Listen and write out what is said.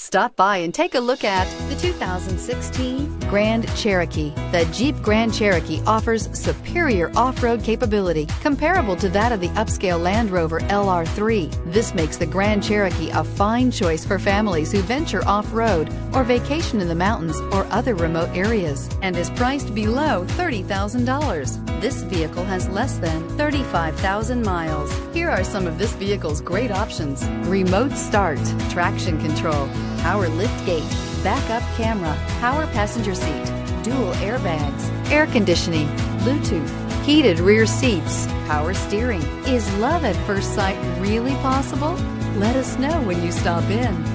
Stop by and take a look at the 2016 Grand Cherokee. The Jeep Grand Cherokee offers superior off-road capability comparable to that of the upscale Land Rover LR3. This makes the Grand Cherokee a fine choice for families who venture off-road or vacation in the mountains or other remote areas, and is priced below $30,000. This vehicle has less than 35,000 miles. Here are some of this vehicle's great options: remote start, traction control, power lift gate, backup camera, power passenger seat, dual airbags, air conditioning, Bluetooth, heated rear seats, power steering. Is love at first sight really possible? Let us know when you stop in.